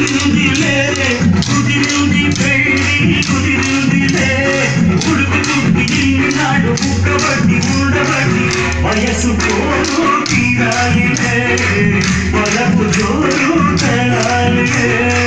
కుదిరిందిలే కుదిరింది పెళ్ళి కుదిరిందిలే ఉడుకు తుట్టి నాడు ముక్కబట్టి ఉండబట్టి వయసు పోరు తీరాలిలే వలపు జోరు తేడాలిలే